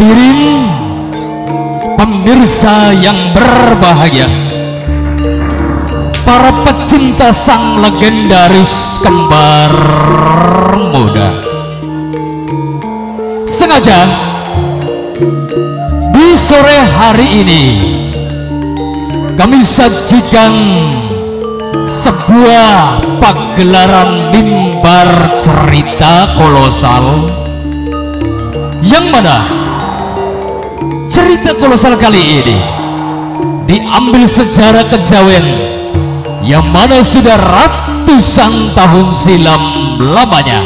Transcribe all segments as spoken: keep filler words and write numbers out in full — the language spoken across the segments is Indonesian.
Hadirin pemirsa yang berbahagia, para pecinta sang legendaris kembar muda, sengaja di sore hari ini kami sajikan sebuah pagelaran mimbar cerita kolosal, yang mana cerita kolosal kali ini diambil sejarah kejawen yang mana sudah ratusan tahun silam lamanya.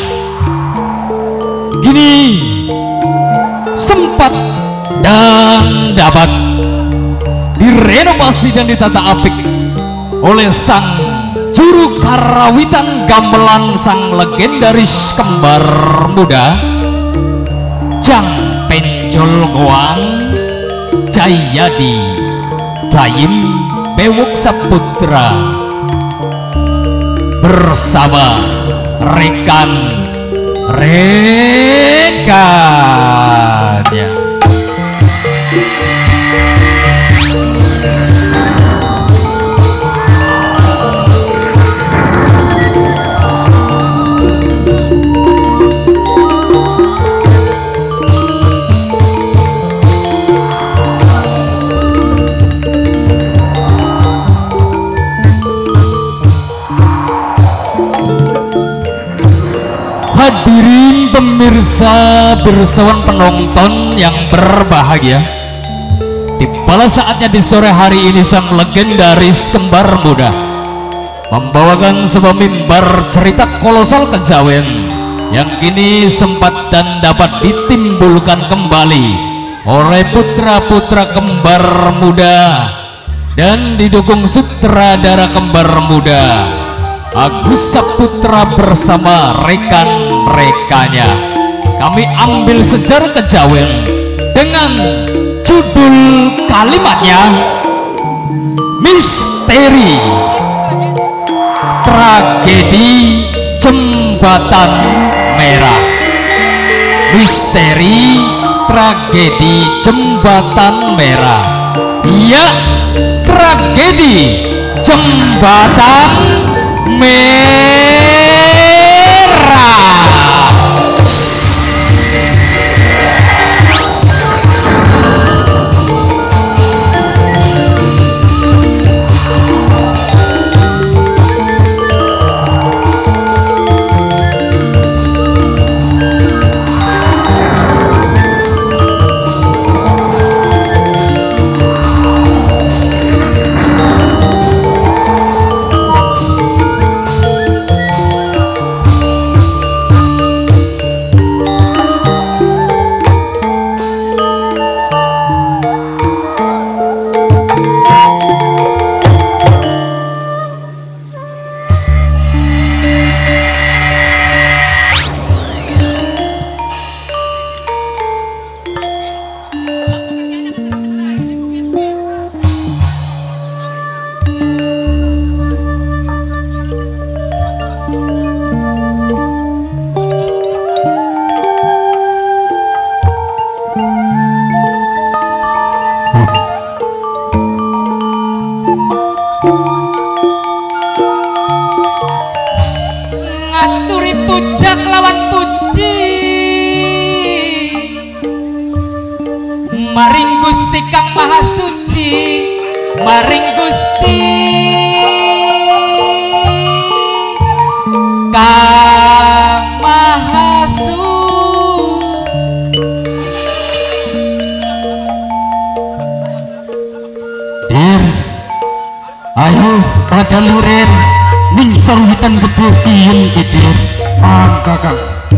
Gini sempat dan dapat direnovasi dan ditata apik oleh sang juru karawitan gamelan sang legendaris kembar muda Jang Penjol Goang Jayadi Dayim Bewok Saputra bersama rekan-rekannya. Hadirin pemirsa bersawan penonton yang berbahagia, tibalah saatnya di sore hari ini sang legendaris kembar muda membawakan sebuah mimbar cerita kolosal kejawen yang kini sempat dan dapat ditimbulkan kembali oleh putra-putra kembar muda dan didukung sutradara kembar muda Agus Saputra bersama rekan-rekannya. Kami ambil sejarah kejawen dengan judul kalimatnya Misteri Tragedi Jembatan Merah. Misteri Tragedi Jembatan Merah. Ya, tragedi Jembatan Merah. Maring Gusti Kang Maha Suci, maring Gusti Kang Maha Suci. Dir, ayo pada luren ning sarwitan keputihan Dir. Ah, kakak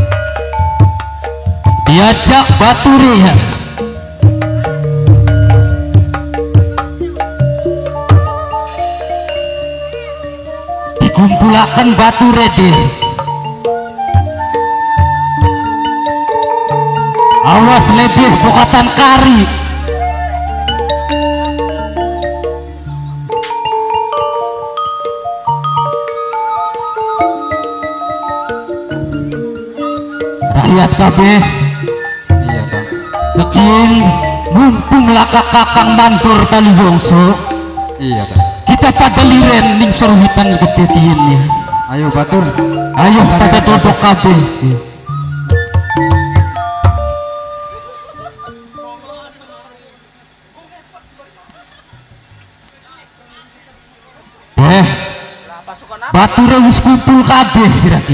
diajak bature ya. Kumpulakan batu rede, awas lebih bukatan kari. Rakyat kabeh, iya Kang, Sekian mumpung laka kakang mandor kali bongso. Iya kan. Kita pada liren ning sorwitan gede ya. Ayo batur. Ayo pada dodok kabeh. Eh, batur wis kumpul kabeh sirati.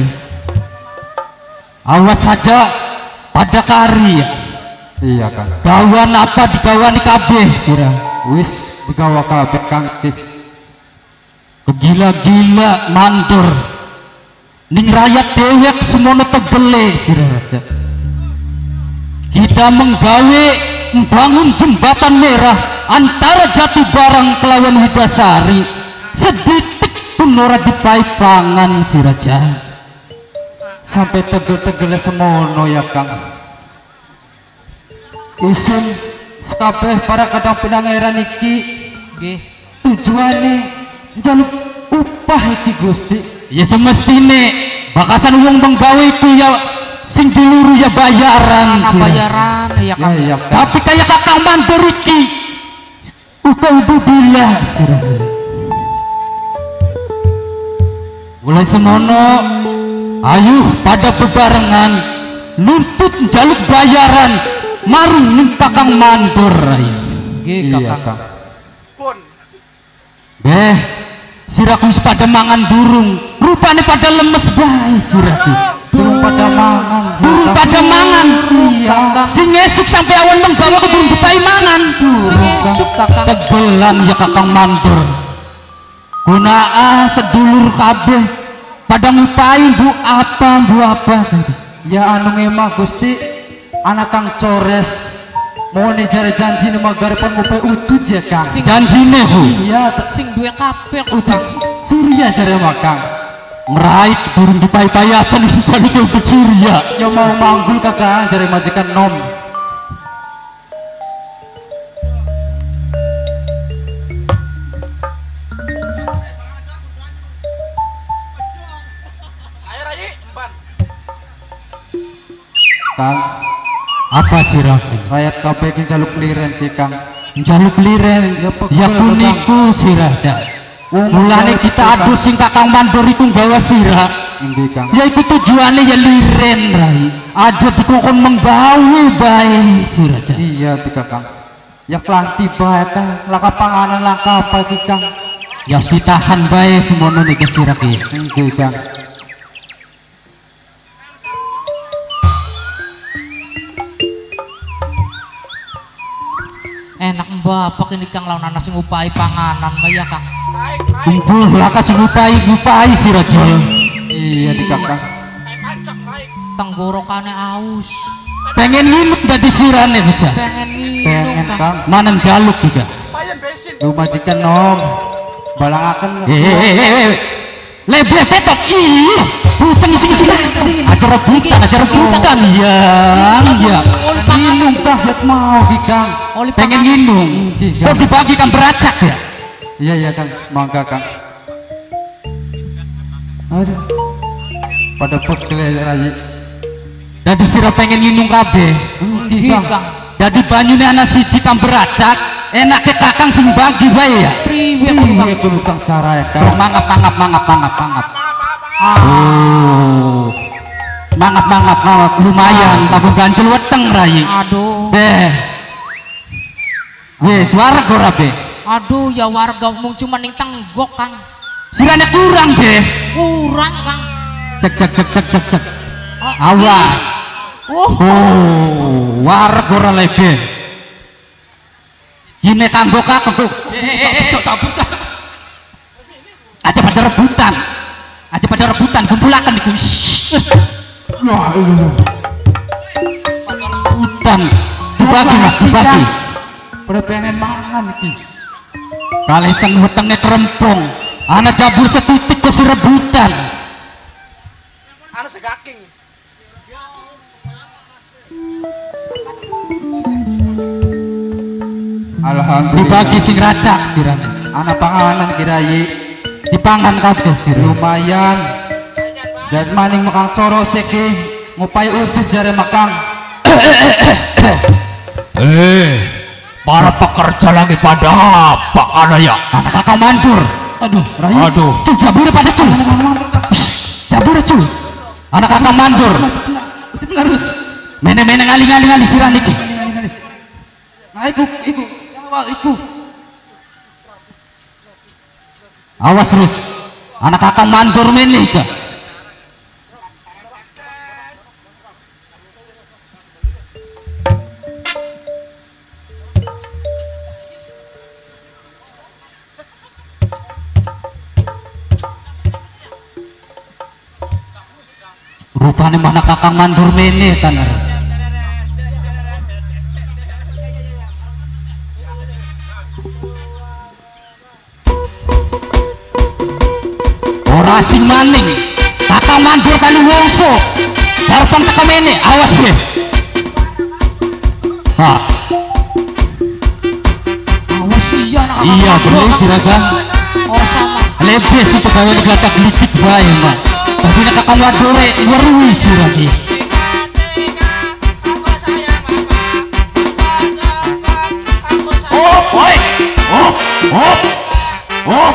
Awas saja pada kari ya. Iya kan. Gawan apa digawani kabeh sirah. Wis digawa kabeh Kang. Gila-gila mandor ning rakyat dewek semono tegele sirah raja. Kita menggawe membangun jembatan merah antara Jati Barang kelawan Widasari, sedetik pun ora dipaipangan si raja. Sampai tegel-tegele semono ya Kang. Isun sekabeh para kadang pinangeran iki Nggih. tujuane njaluk upah iki Gusti. Ya semestine bakasan wong menggawe iku ya sing diluru ya bayaran Ana sirah. bayaran ya Ya Kang. iya Kang. Tapi kayak kakang mandor iki udah udah bila sirah. Mulai semono ayo pada bebarengan nuntut jaluk bayaran marung ning kakang mandor ayo. Nggih Iya Kakang. Kang. Beh siraku wis pada mangan burung rupane pada lemes bae siraku. Durung pada mangan. Burung pada mangan. Iya. Sing esuk sampai awan menggawa ke burung dipai mangan. Sing esuk Kakang. Tegelan ya kakang mandor. Gunaa sedulur kabeh pada ngupai bu apa bu apa. Ya anu ngemah Gusti anak Kang Cores mau nih jari janji nih magaripun ngupai utut ya Kang. Sing Janjine bu Iya tak sing duwe kabeh utut Kang. Surya jari mah Kang. merait burung dipai-pai aja nih susah nih ke Surya. Ya mau manggul kakak jari majikan nom. Kang, Apa sih Rafi? rakyat kabeh iki jaluk liren ki Kang. Jaluk liren Ya, pegel, ya Kang. kuniku sih raja. Wong Mulane jaluk kita Kang. adu sing kakang mandor iku gawa sirah. Endi Kang? Ya itu tujuannya ya liren rai. Aja dikongkon menggawe bae sih raja. Iya tiga Kang. Ya kelanti bae Kang. Laka panganan langka apa iki Kang? Ya harus ditahan bae semono nih kesirah ki. Endi Kang? Enak bapak ini Kang lawan anak sing upahi panganan kaya Kang. Ibu laka sing ngupai ngupai sih raja. Iya tiga Kang. Tenggorokane aus. Pengen nginep dadi sirane raja. Pengen minum Pengen Kang. Kang. Manen jaluk juga. Lu majikan nom. Balangaken. Hehehe. Lebleh petok ih. Buceng isi-isi. Acara rebutan, acara rebutan ya. Ya. Minum Kang set mau ki Kang. Oli Pengen panganan. nginum. Iya. Kok dibagi kan beracak ya? Iya iya Kang, mangga Kang. Aduh. Pada pegel lagi. Dadi sira pengen nginum kabeh. Endi Nggih Kang? Kang. Dadi banyune ana siji kang beracak, enake kakang sing bagi bae ya. Priwe Kang. Iya kudu Kang cara ya So, Kang. mangap mangap mangap mangap mangap. Ah, Oh. Mangap mangap mangap lumayan tabung ganjel weteng rai. aduh. Beh. Wes warga ora be. Aduh ya warga mung cuma ning tenggok Kang. Sirane kurang be. Kurang Kang. Cek cek cek cek cek cek. Oh, Awas. Oh, Oh, warga ora lebe. Gine kanggo kakek. Eh, aja pada rebutan. Aja pada rebutan kumpulakan iku. Wah, iya. Rebutan. Dibagi, Mas, dibagi. Pada pengen mangan iki. Kalesan wetenge kerempong. Ana jabur setitik ke rebutan. Ana segaking. Alhamdulillah. Dibagi sing racak sirane. Anak panganan kirai Dipangan kabeh sirane. lumayan. Dan maning makang coro seki ngupai utut jare makang. Eh, para pekerja lagi pada apa kana ya? Anak kakak mandur. Aduh, Rai. Aduh. Cul, jabure pada cul. Jabure cul. Anak kakak mandur. Mene-mene ngali-ngali ngali sirah niki. Nah, iku, iku. Awal iku. Awas terus. Anak kakak mandur mene iki. Rupanya mana kakang mandur mene tanah. Ora sing maning kakang mandur kali wongso harapan kakang mene awas gue. Hah. Awas iya nak. Iya bener siragan. Oh sama. Lebih sih pegawai negara gelitik bae mah. Tapi nak kakang mandur weruhi siragi. Oh, oi. Oh, oh. Oh.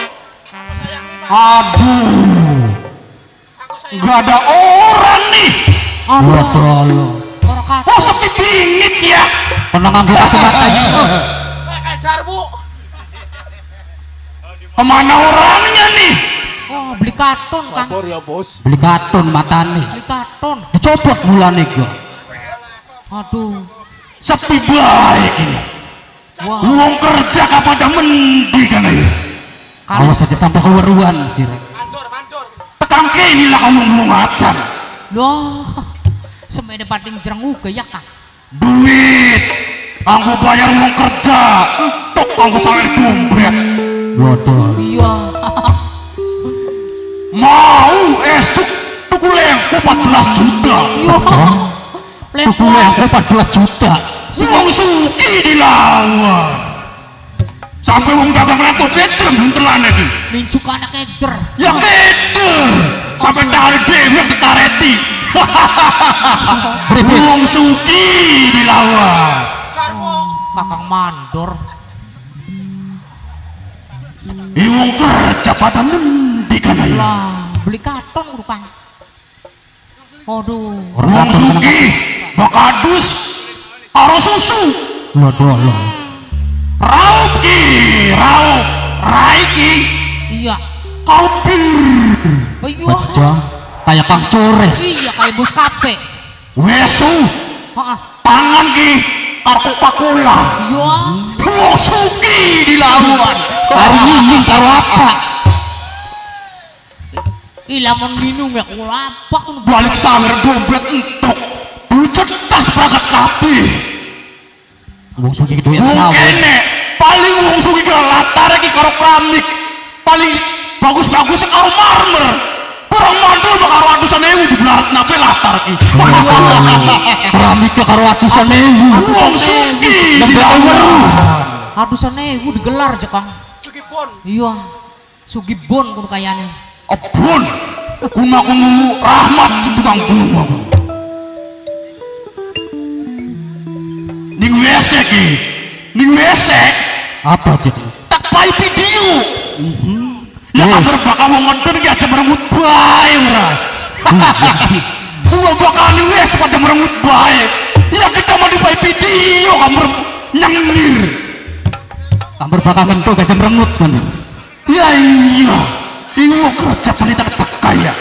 Aduh, nggak ada orang nih. Waduh, oh sepi dingin ya. Tenang ambil kacamata. Kejar bu. Kemana orangnya nih? Oh beli karton kan. Sabar ya bos. Beli baton matane. Beli karton. Dicopot bulan nih gua. Aduh. Sepi baik ini. Wah. Uang kerja kapada mendi kan ya. Awas saja sampai keweruan sih. Mandor, mandor. Tekan kini lah kamu ngomong macan. Loh. Semene pating jereng uga ya kak. Duit. Aku bayar uang kerja. Untuk aku sampai dompet. Waduh. Iya. Mau esok tuku lengku empat belas juta. Iya. Tuku lengku empat belas juta. Si wong suki dilawan. Sampai wong dagang lengku keder buntelan iki. Minjuk anak keder. Ya keder. Sampai tarik dhewe ditareti. Wong suki dilawan. Kejar bu. Kakang mandor. Iwong kerja pada mendi kan ya. Lah beli karton bukan. Aduh. Wong suki bakadus karo susu. Waduh Allah. Raup ki, raup, raiki. Iya. Kopi. Iya. Baca kayak Kang Cores. Iya kayak bos kafe. Wesu Heeh. tangan ki kartu pakula. Iya. Wong suki dilawan. Hari ini karo apa? Ilamun minum ya kulapa. Balik sawer dompet entuk. Bucet tas banget kabeh. Wong suki doyan sawer. Kene paling wong suki ke latar iki karo keramik. Paling bagus-bagus karo marmer. Orang mandul karo atusan ewu dibelaret nape latar iki. Keramik karo atusan ewu. Wong suki dilawan. Atusan ewu digelar aja Kang. Sugibon. Iya. Sugibon kudu kayane. Abun. Kuna kunu rahmat tukang bunga. Ning wesek iki. Ning wesek apa cek? Tak pai video. Ya kabar bakal wong ngeden iki aja merengut bae ora. Wong bakal ning wes pada merengut bae. Ya kita mau dipai video kabar nyengir. Kabar bakal mentok aja merengut kan. Ya iya. Ini mau kerja cerita kaya.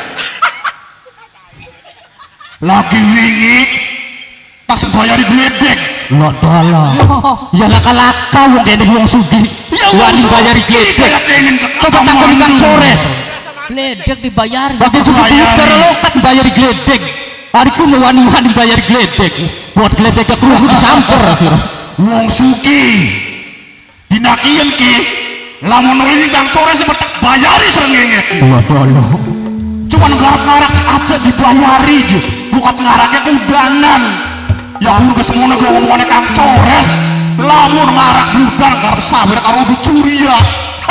Lagi wingi pas bayar gledek. Lah dalah. Ya laka-laka wong kene wong sugih. Wani bayar gledek. Coba takon Kang Cores. Gledek dibayar. Bagi bayar lokat bayar gledek. Hariku wani-wani bayar gledek. Buat gledek ke kru disamper. Wong sugih. Dinakien ki lamun ini Kang Cores tak bayari srengenge. Waduh. Cuman ngarak-ngarak aja dibayari je. Bukan ngaraknya undangan. Ya kudu kesemono gue ngomongane Kang Cores. Lamun ngarak budal karo sawer karo dicuri ya.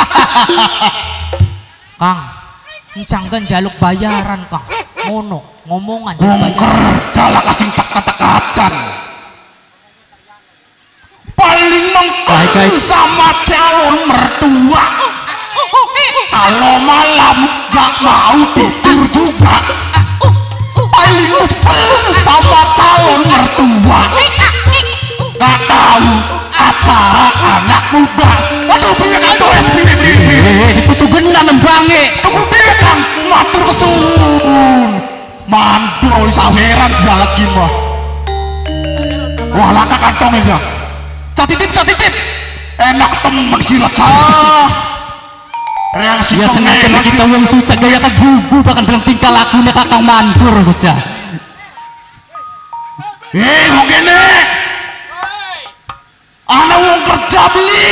Kang, encangkan jaluk bayaran Kang. Ngono, ngomongan Wong jaluk bayaran. kerja lah kasing tak kata kacan. Main sama calon mertua. Kalau malam gak mau tidur juga. Paling ngumpul sama calon mertua. Gak tahu acara anak muda. Waduh, punya kantor ya. Itu benar nembange. Tunggu bilang, matur kesun. Mandor saweran lagi mah. Wah, laka kantong enggak. Catitip, catitip. Enak temen silat ah. Reaksi Ya sengaja kita wong susah gaya tak gugu bahkan bilang tingkah lakunya kakang Mandor bocah. Eh, mau gini. Ana wong kerja beli.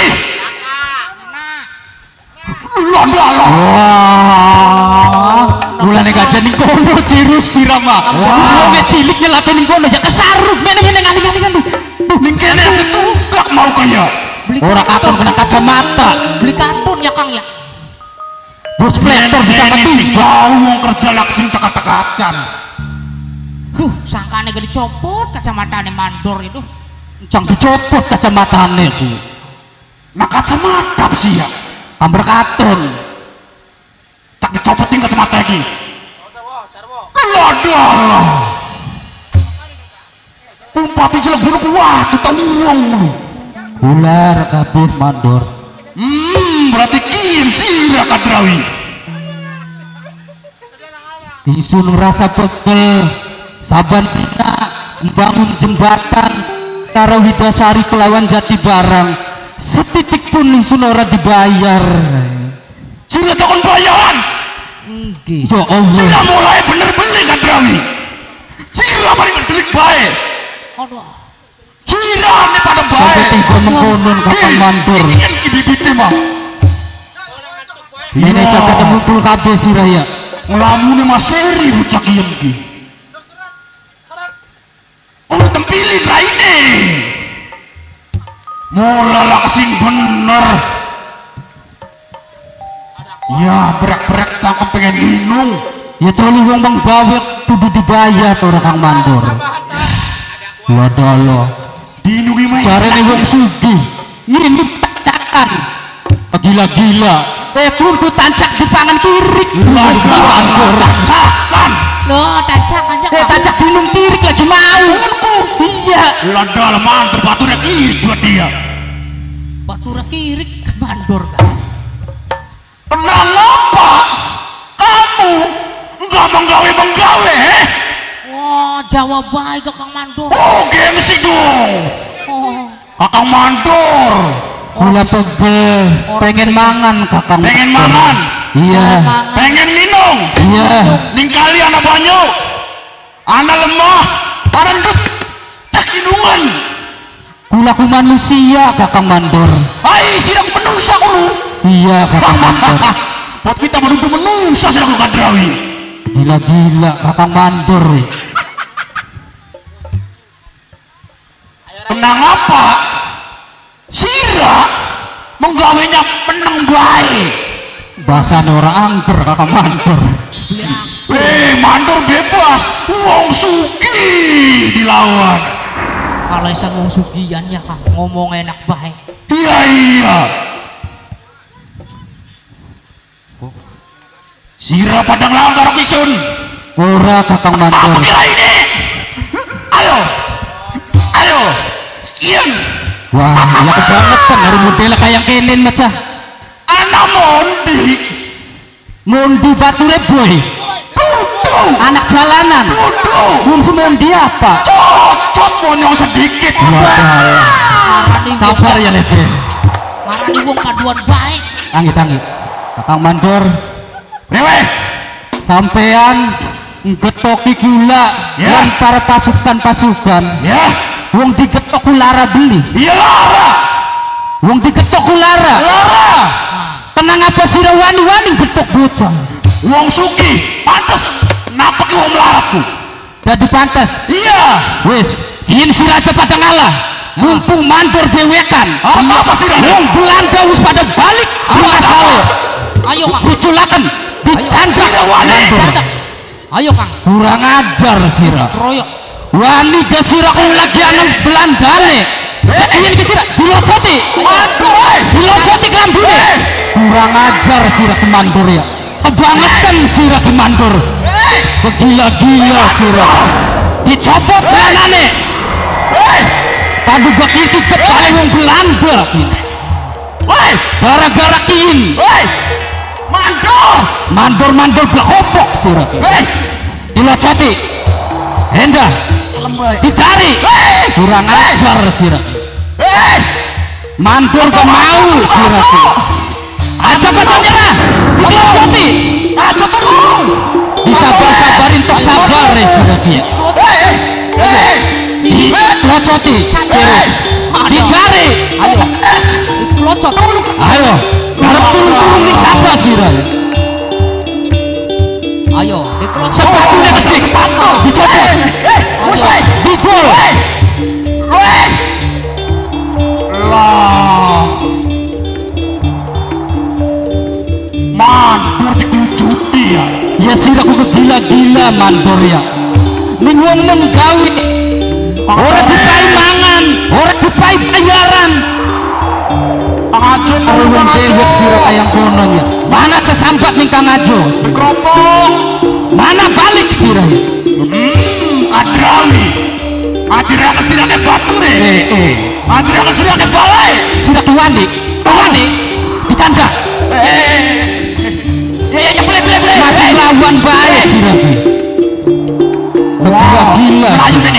Londo loh. Wah, mulane gajah ning kono cirus dirama. Wis wong cilik nyelapin ning kono ya kesaruk mene-mene ngali-ngali. Ning kene tukak mau kaya. Ora katon kena kacamata. Beli kartun ya Kang ya. Bos pletor bisa Ini sih ketumbak. kau wong kerja langsung teka-tekacan. Huh, sangkane gak dicopot kacamatane Mandor itu. Cang dicopot kacamatane ku. Nah kacamata sih ya. Amber katon. Tak dicopotin kacamata lagi. Jarwo, Jarwo. Lodoh. Umpati jelek buruk wah kita uang lu. Ular kabeh Mandor. Hmm, berarti kian sih Kadrawi. Isun rasa pegel saban dina membangun jembatan karo Widasari kelawan Jati Barang setitik pun isun ora dibayar. Sudah takon bayaran. Nggih. Ya Allah. Sudah mulai bener-bener Kadrawi. Sira paling delik baik. Aduh. Sira nih pada Sampai baik. tiga mengkonon kakang Mandor. Ini kan bibitnya mah. Ini coba temumpul kabeh siraya. Ngelamunnya mas seri bocah kian ki. Oh tempilin lah ini. Mulai kesing bener. Ya berak-berak cakep pengen minum. Ya toli wong bang bawet kudu dibayar to Kang Mandor. Wadalo. Dinungi main. Carane wong sugih ini petakan. Gila-gila. Eh kurku tancak di pangan kirik. Tancakan. Loh, tancak aja Eh tancak gunung kirik lagi mau. Iya. Ladal mantep baturnya kirik buat dia. Batura kirik Mandor kan. Tenang apa? Kamu nggak menggawe-menggawe, eh? Wah, Jawa baik Kang Mandor. Oh, gengsi dong. Oh, Kakang Mandor. Gula pegel. Pengen mangan kakang. Pengen mangan. Iya. Pengen minum. Iya. Ning kali anak banyu. Anak lemah. Parendut. Tak hidungan. Gula ku manusia kakang Mandor. Hai, sidang penungsa kulu. Iya kakang Mandor. Buat kita menunggu menungsa sidang Kadrawi. Gila-gila kakang Mandor. Tenang apa? Sira menggawenya menang baik. Bahasane orang angker kakang Mandor. Eh, Mandor bebas. Wong suki dilawan. kalau isa ngomong sugian ya Kang, ngomong enak baik. Iya iya. Sira padang langgar kisun. Ora kakang Apa Mandor. kira ini? Ayo, ayo, Ian. Wah, ya kebangetan hari model kayak kenen macah. Anak Mondi. Mondi bature boy. Tuduh, Anak jalanan. tuduh. Mun semondi apa? Cocot monyong sedikit. Marani wong, Sabar ya lebe. marani wong paduan baik. Tangi tangi. Kakang Mandor, Dewe, sampean ngetoki gula Ya. lan para pasukan-pasukan. ya, Wong digetok kulara beli. iya Lara, Wong digetok kulara. Lara. Tenang apa sira wani-wani getok bocah. Wong Suki, pantes napak wong melaratku. Jadi pantas. Iya. Wis, ingin si raja pada ngalah. Mumpung Mandor dewekan. Apa sih dah? Wong Belanda wis pada balik semua sawe. Ayo Kang, Diculaken, dicancak Sira wani. Mandor. sadar. Ayo Kang, Kurang ajar sira. royok. Wani ke sira kung lagi anang Belandane. sekian ke sirah dilocoti dilocoti kelambune kurang ajar sirah kemandur ya kebangetan sirah kemandur kegila-gila sirah dicopot celanane paduga itu kepala wong Belanda gara-gara kiin mandor mandor mandor blakopok sirah dilocoti hendah ditarik kurang ajar sirah mandor gak mau sirah aja katanya lah dilocoti aja terus disabar-sabarin tok sabar ya sirah dia dilocoti ditarik ayo locot ayo harap turun-turun nih sabar sirah ayo dikelocot sepatunya kesini sepatu dicopot didol lah mandor dikucuti ya ya sirah aku gila-gila mandor ya ning wong menggawe ora dipai mangan ora dipai bayaran Ajo kalau wong dewek sirah kayang kono ya mana sesambat ning Kang Ajo dikropong mana balik sirah ya hmm adrawi adrawi sirake bature eh eh adrawi sirake balai sirah tuwani tuwani ditanda eh ya ya boleh boleh boleh masih lawan bae sirah ki gila ayo ini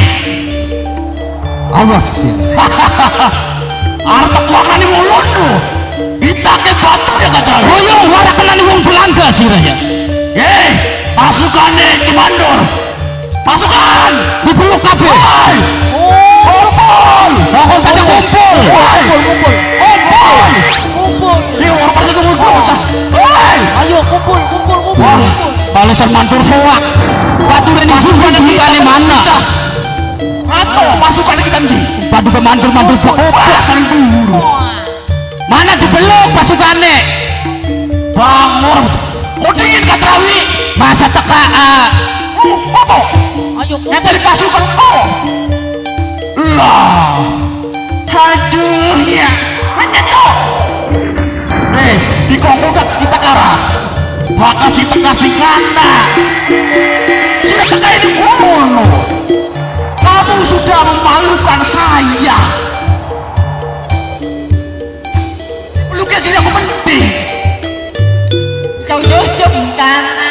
awas ya arep tuangane wong londo ditake batu ya kata oh yo ora kenani wong Belanda sirah ya eh pasukane Ki Mandor pasukan dipeluk kabeh kumpul pokok pada kumpul kumpul kumpul kumpul kumpul ini orang pada kumpul bocah woi ayo kumpul kumpul kumpul kumpul balesan mantur soak bature ning bukane bukane mana atau pasukan kita ndi paduka mantur-mantur pokok saling buru mana dipeluk pasukane bangor kok dingin katrawi masa teka ah. apa ayo yang dari pasukan oh lah aduh ya menyentuh eh di kongkogat kita kara bakal si kasih kanda sudah teka ini kono kamu sudah memalukan saya peluknya sini aku penting kau jauh-jauh karena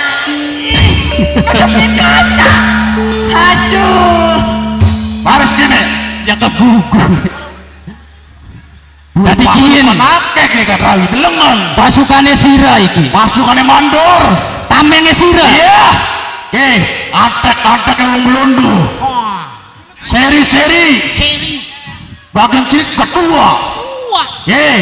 kata aduh harus gini yang kebuku jadi kian menakek ya kata Rawi telengan pasukane sirah iki pasukannya mandor tamenge sirah iya oke atek-atek yang melundu seri-seri seri bagian cis ketua wah ye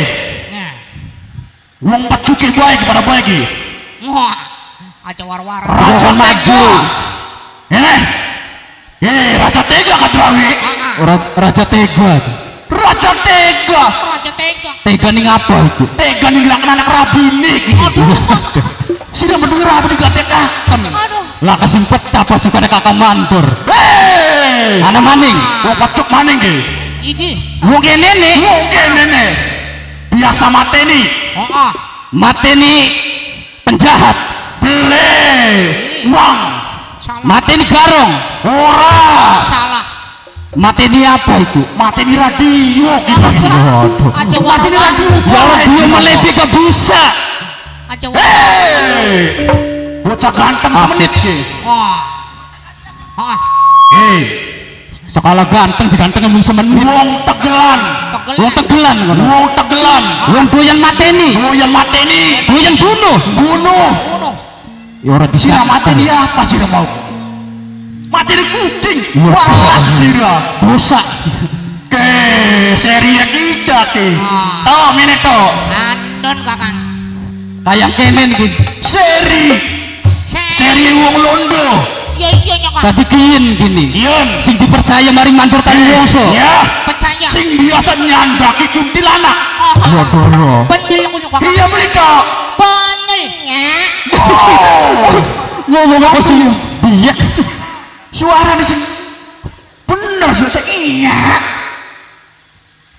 wong pecuki baik kepada baik wah aja war-war raja maju tega ini ye raja tega kata Rawi Ra- raja tega raja tega aja tega tega ning apa itu tega nih bilang anak rabini sudah mendengar apa digadekan aduh lah kesimpet apa sukane kakak mantur hei ana maning wong pecuk maning ki iki wong kene nih mungkin ini biasa mateni oh ah mateni penjahat beli uang salah mateni garong ora salah mateni apa itu mateni radio gitu waduh aja mateni war-war radio kalau dia melebih ke bisa aja war hei bocah ganteng Asik. semenit wah ah hei sekala ganteng diganteng mung semenit wong tegelan wong tegelan tegelan ngono wong tegelan wong doyan mateni doyan mateni doyan bunuh bunuh bunuh ya ora bisa sira mateni apa sira mau mateni kucing Iya. walah sira dosa ke seri kita ke Ah. oh ini toh andon kakang kayak kene iki seri seri wong londo iya iya nyokang tapi kiyen gini Ian sing dipercaya mari mandur tani wongso ya percaya sing biasa nyandaki kuntilanak waduh bener aku nyokang iya mereka benernya ngomong apa sih iya suara di sini bener sudah iya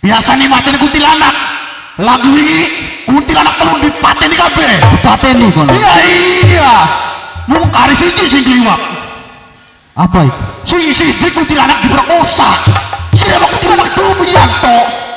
biasa nih mateni kuntilanak lagu ini kuntilanak terus dipateni kabeh pateni kono iya iya mau kari sisi sing kliwak apa itu sing sisi kuntilanak diperkosa sing apa kuntilanak dulu Wiyanto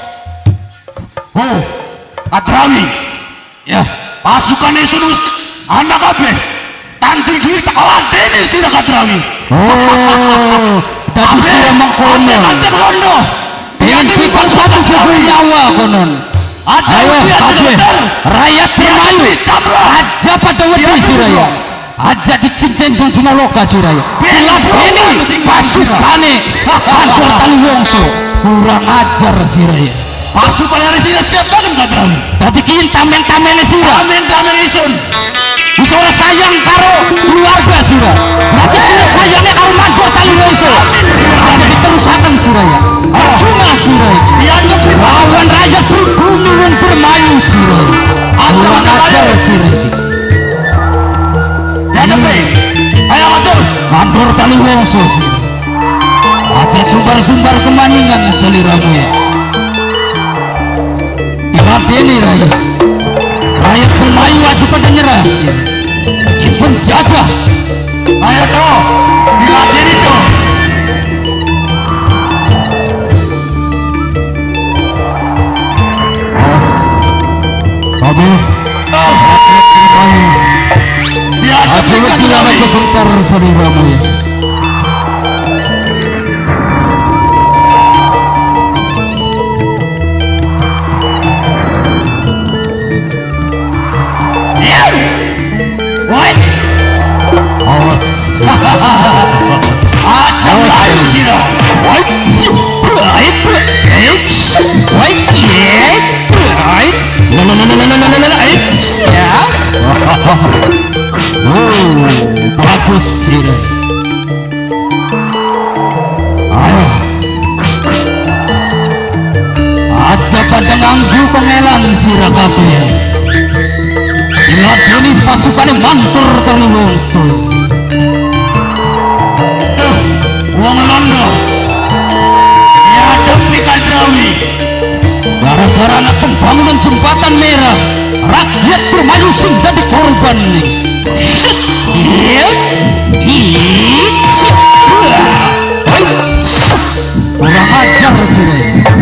oh Kadrawi ya pasukan Yesus anak kabeh tanding diri tak ladeni sira Kadrawi oh tapi sira mengkono kono dengan pikul satu sebuah nyawa konon ayo kabeh rakyat bermayu aja pada wedi siraya aja dicincin kunjuna loka siraya bila ini pasukane kantor tali wongso kurang ajar siraya pasukan yang sira siap kan Kadrawi tapi kiin tamen-tamen sira tamen-tamen isun bisa sayang karo keluarga sira berarti sira sayangnya karo mandor tali wongso jadi terusakan siraya cuma siraya lawan rakyat berbumi yang bermayu siraya kurang ajar siraya dan baik ayo ajar mandor tali wongso aja sumbar-sumbar kemaningan seliramu ya dilatih rakyat rakyat bermayu wajib pada nyerah ini penjajah ayo toh dilatih itu Aduh, diajak aduh tidak sebentar seliramu ya awas ajak lain sira Wait, wait, wait, wait, wait. La la la la la la la la la. Ya. Oh, bagus sih. Ayo. Aja pada nganggu pengelan sira kabeh. Lihat ini pasukan mantur terliwungsu. wong londo ya demi Kadrawi Gara-gara anak pembangunan jembatan merah rakyat bermayu sing jadi korban nih. Iya, iya, kurang ajar sih.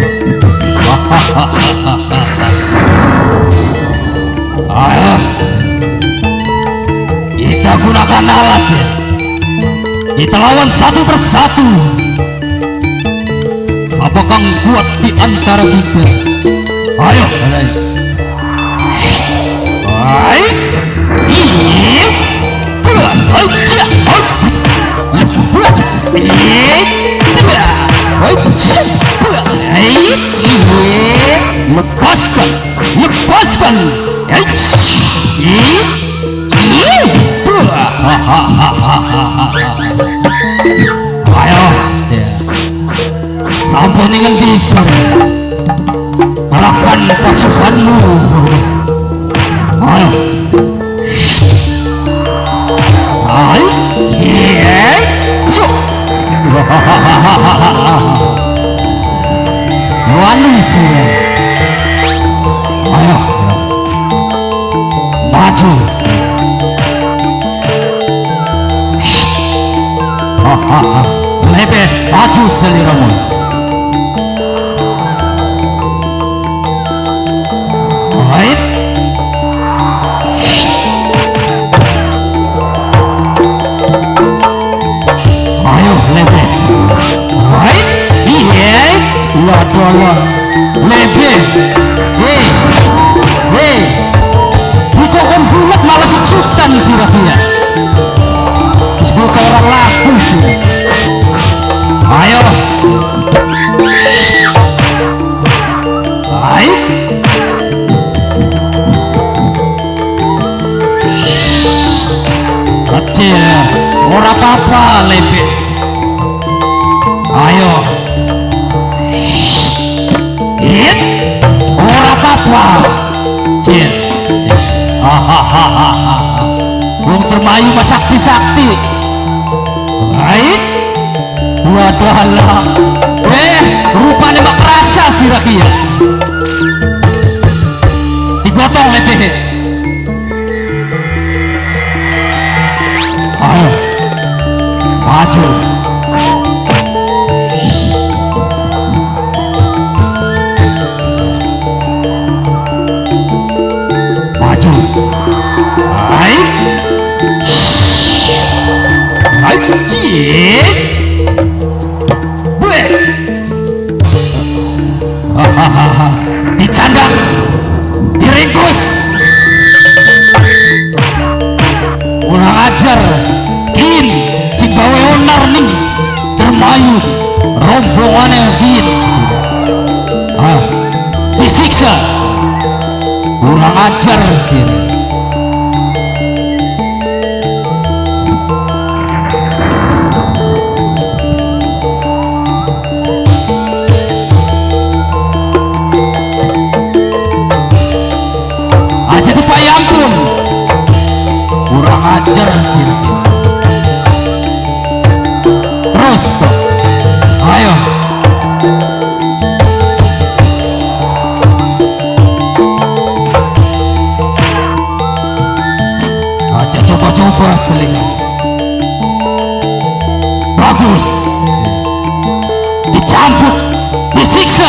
Ayo, kita gunakan alat ya. Kita lawan satu persatu. Siapa kang kuat di antara kita? Ayo, ayo. Ayo, iya, buat aja, buat, iya, buat, ayo, iya, lepaskan, lepaskan, ayo, iya, iya, buat, ayo, sampai dengan bisa kalahkan pasukanmu. Ayo, ayo, iya, cuk, wani sih. Ayo, maju. Hahaha, lebih maju seliramu. Baik. Ayo lebih. Baik. Iya. Waduh, waduh. Lebih. Hei, hei. Bukan om bulat malah sesutan sih rakyat. Disebut orang laku sih. Ayo. Baik. Kecil, ora apa-apa lebih. Ayo, hit, ora apa-apa. Cil, hahaha. Wong termayu mas sakti-sakti. Baik, wadah Allah. Eh, rupanya mak kerasa si rakyat digotong lepehe. Ayo maju maju hai hai cik boleh hahaha dicandang diringkus kurang ajar kin si gawe onar nih termayu rombongannya kin ah disiksa kurang ajar sih. Aja dipayampun kurang ajar sih. Terus ayo aja coba-coba seling bagus dicambuk disiksa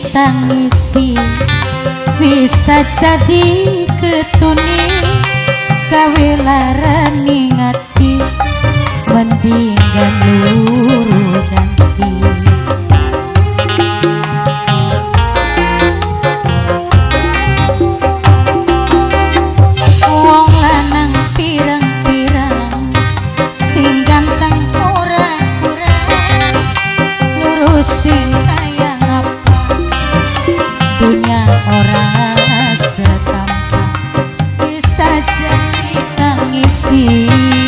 ditangisi bisa jadi ketuni gawe larani ngati mendingan luru ganti wong lanang pirang-pirang sing ganteng ora kurang lurus sing kaya apa dunia orang setampak bisa jadi tangisi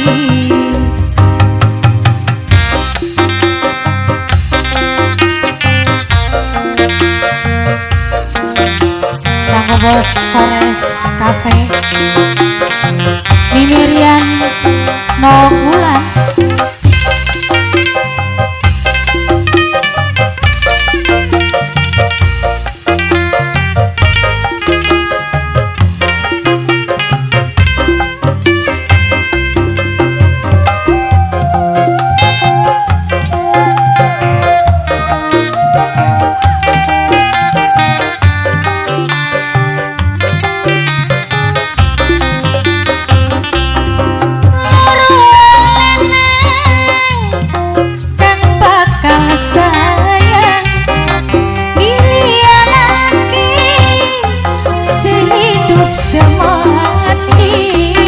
Kang Bos Forest Cafe Mimirian no bulan sayang miliar lagi sehidup semati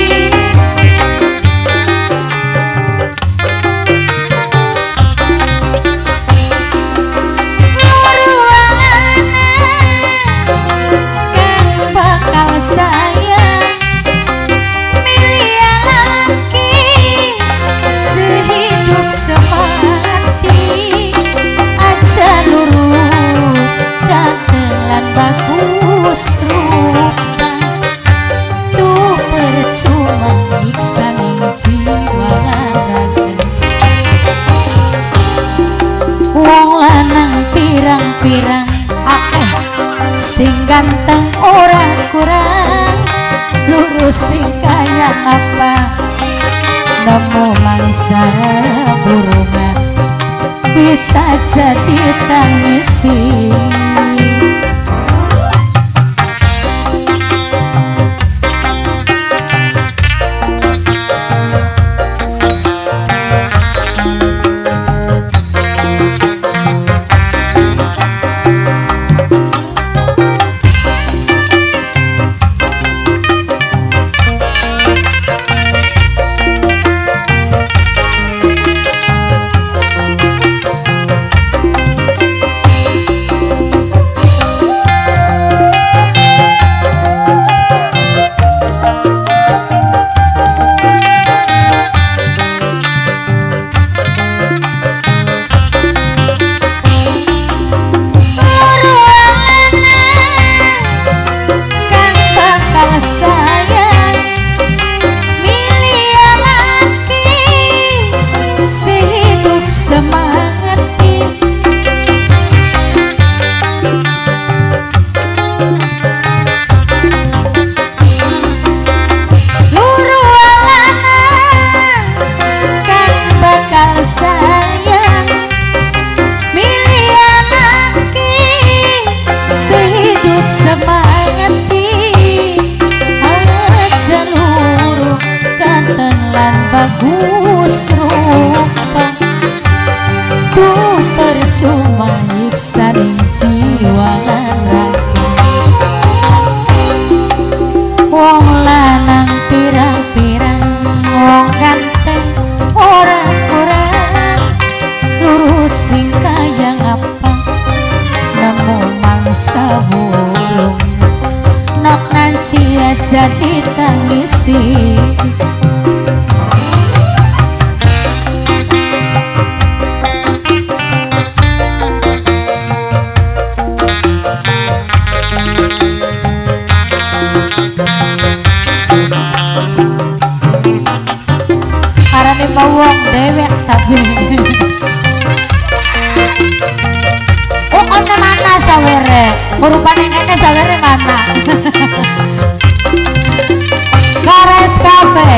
ruangan kan bakal sayang miliar lagi sehidup semati bagus rupa tuh percuma nyiksa jiwa raga wong lanang pirang-pirang akeh sing ganteng ora kurang lurus sing kaya apa nemu mangsa burungan bisa jadi tangisi bagus rupa tuh percuma nyiksa jiwa raga wong lanang pirang-pirang wong ganteng orang-orang lurus sing kaya apa nemu mangsa burung nok nanci aja ditangisi wong dewek tapi oh ono mana sawere rupane kene sawere mana Forest Cafe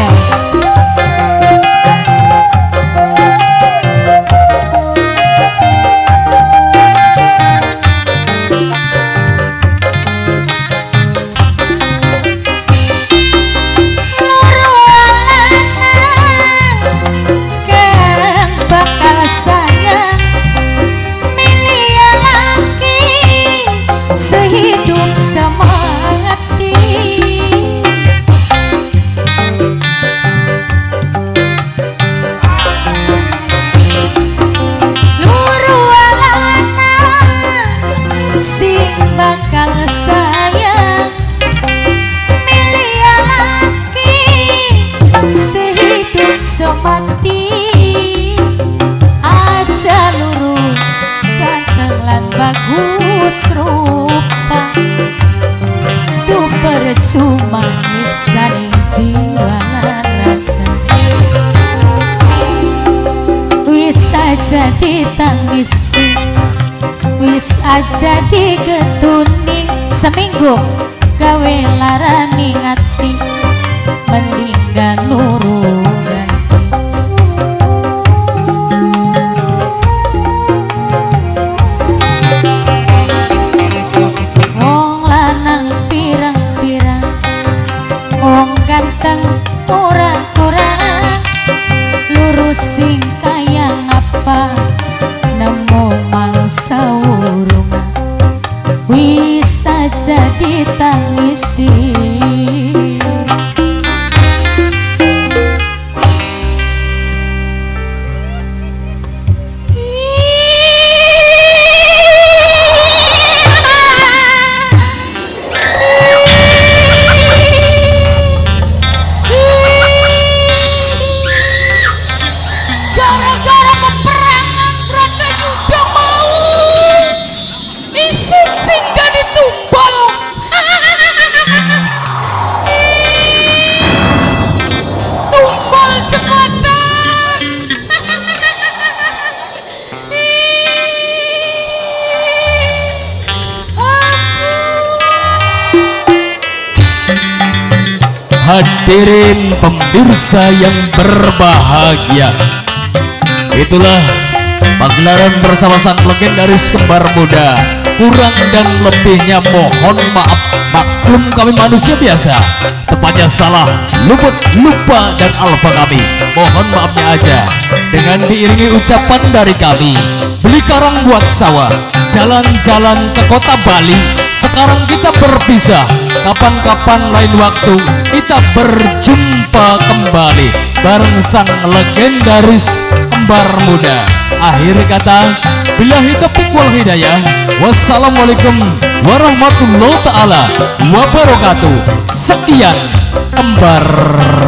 jaluru ganteng lan bagus rupa duh percuma nyiksaning jiwa lan raga wis aja ditangisi wis aja digetuni seminggu gawe larani ati mendingan nurungan wong lanang pirang-pirang wong ganteng kurang-kurang lurus sing kaya ngapa nemu mau sawurungan wis aja ditangisi Hadirin pemirsa yang berbahagia, itulah pagelaran bersama sang legendaris kembar muda. Kurang dan lebihnya mohon maaf, maklum kami manusia biasa, tepatnya salah, luput, lupa dan alfa kami, mohon maafnya aja. Dengan diiringi ucapan dari kami, beli karang buat sawah, jalan-jalan ke kota Bali. Sekarang kita berpisah, kapan-kapan lain waktu kita berjumpa kembali bareng sang legendaris kembar muda. Akhir kata, billahi taufiq wal hidayah. Wassalamualaikum warahmatullahi taala wabarakatuh. Sekian kembar